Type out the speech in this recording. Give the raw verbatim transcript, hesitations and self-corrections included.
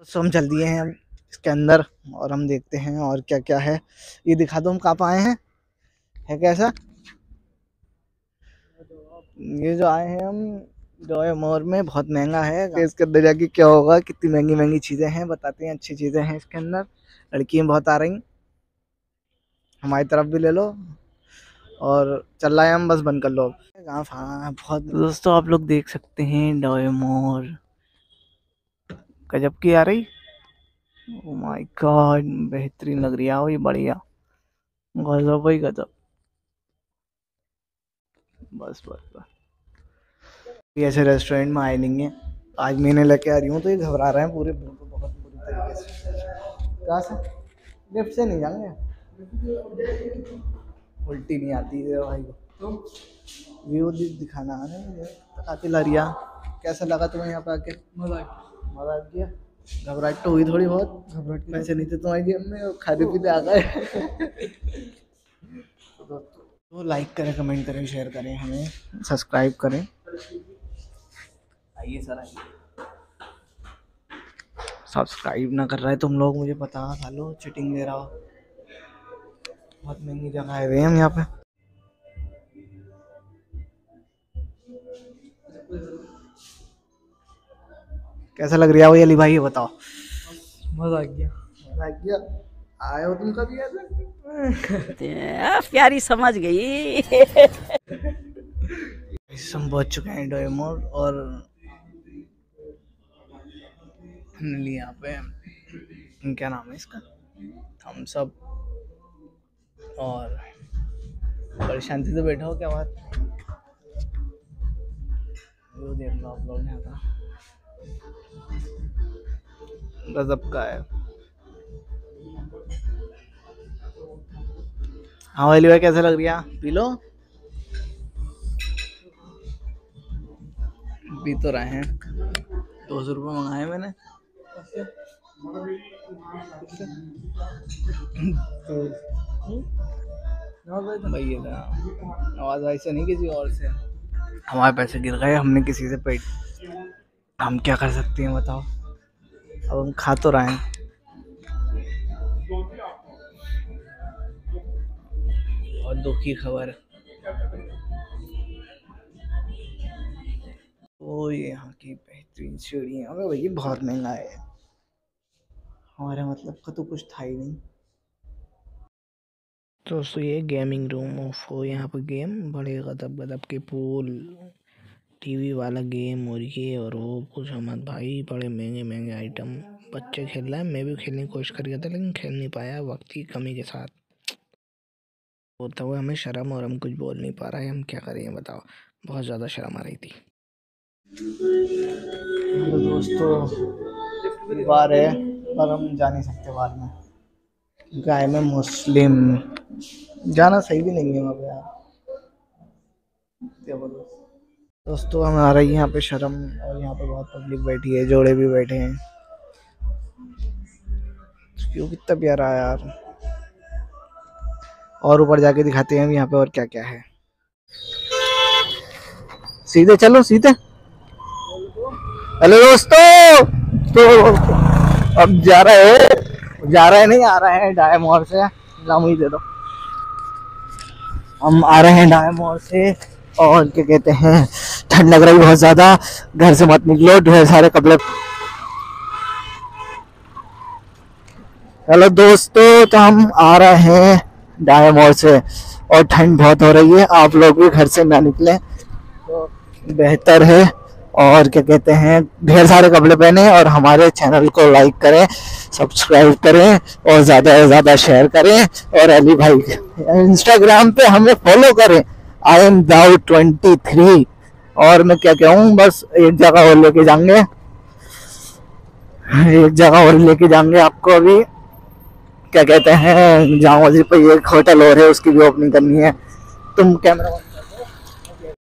तो हम चल दिए हैं हम इसके अंदर और हम देखते हैं और क्या क्या है। ये दिखा दो हम कहाँ पे आए हैं, है कैसा। ये जो आए हैं हम जॉय मॉल में, बहुत महंगा है। इसके अंदर जाके क्या होगा, कितनी महंगी महंगी चीजें हैं बताते हैं। अच्छी चीजें हैं इसके अंदर, लड़कियां बहुत आ रही, हमारी तरफ भी ले लो। और चल रहा है हम, बस बंद कर लो। हाँ बहुत दोस्तों, आप लोग देख सकते हैं जॉय मॉल गजब की आ रही। ओ माय गॉड, बेहतरीन लग रही है। वो ये बढ़िया, गजब भाई गजब। बस बस बस ऐसे रेस्टोरेंट में आए नहीं है। आज मैंने लेके आ रही हूँ तो ये घबरा रहे हैं पूरे बहुत बुरी तरीके से। कहाँ से? लिफ्ट से नहीं जाएंगे, उल्टी नहीं आती है भाई को। व्यू दिखाना आ रहा है काफी लरिया। कैसा लगा तुम्हें यहाँ पे आके? मजा मजा आ गया। घबराहट तो हुई थोड़ी बहुत, घबराहट पैसे नहीं थे तुम्हारी जेब में, खाने पीते आ गए। तो लाइक करें, कमेंट करें, शेयर करें, हमें सब्सक्राइब करें। आइए सर आइए। सब्सक्राइब ना कर रहा है तुम लोग, मुझे पता था लो चीटिंग दे रहा हो। बहुत महंगी जगह आए हुए हम यहाँ पे। कैसा लग रहा है अली भाई, ये बताओ। मजा आ गया, मजा आ गया। आए हो तुम कभी ऐसे? प्यारी समझ गई। हम पहुंच चुके हैं जॉय मॉल और यहाँ पे क्या नाम है इसका, थम्स अप। और बड़ी शांति से बैठा हो, क्या बात। वो देख लो आप लोग यहाँ का गजब का है। हाँ वाली भाई कैसा लग रहा है? पी लो, पी तो रहे हैं। दो सौ रुपये मंगाए मैंने। भाई आवाज ऐसे नहीं, किसी और से। हमारे पैसे गिर गए, हमने किसी से पेट, हम क्या कर सकते हैं बताओ। अब हम खा तो रहे हैं। बहुत दुख की खबर। तो ये यहाँ की बेहतरीन सीढ़ियाँ। अबे भैया बहुत महंगा है, हमारे मतलब का तो कुछ था ही नहीं। दोस्तों ये गेमिंग रूम ऑफ हो, यहाँ पर गेम बड़े गदब गदब के पूल, टीवी वाला गेम और ये और वो, कुछ मत भाई, बड़े महंगे महंगे आइटम। बच्चे खेल रहे हैं, मैं भी खेलने की कोशिश कर रहा था लेकिन खेल नहीं पाया वक्त की कमी के साथ। होता हुआ हमें शर्म, और हम कुछ बोल नहीं पा रहे हैं, हम क्या करें बताओ। बहुत ज़्यादा शर्म आ रही थी। तो दोस्तों बार है पर हम जा नहीं सकते बार में, क्योंकि आई में मुस्लिम, जाना सही भी नहीं है वहाँ पे यार। क्या बोलो दोस्तों, हमें आ रही है यहाँ पे शर्म। और यहाँ पे बहुत पब्लिक बैठी है, जोड़े भी बैठे हैं। क्यों, कितना प्यारा है यार। और ऊपर जाके दिखाते हैं यहाँ पे और क्या क्या है। सीधे चलो सीधे। हेलो दोस्तों, तो अब जा रहे हैं, जा रहे नहीं आ रहे हैं जॉय मॉल से। लामुई दे दो। हम आ रहे हैं जॉय मॉल से और क्या कहते हैं, ठंड लग रही बहुत ज्यादा, घर से मत निकलो, ढेर सारे कपड़े। हेलो दोस्तों, तो हम आ रहे हैं जॉय मॉल से और ठंड बहुत हो रही है। आप लोग भी घर से ना निकलें तो बेहतर है। और क्या कहते हैं, ढेर सारे कपड़े पहने और हमारे चैनल को लाइक करें, सब्सक्राइब करें और ज़्यादा से ज़्यादा शेयर करें। और अली भाई इंस्टाग्राम पे हमें फॉलो करें, I am Dau twenty three. और मैं क्या कहूँ, बस एक जगह और लेके जाएंगे, एक जगह और लेके जाएंगे आपको। अभी क्या कहते हैं, जाऊँ पर एक होटल और है, उसकी भी ओपनिंग करनी है। तुम कैमरा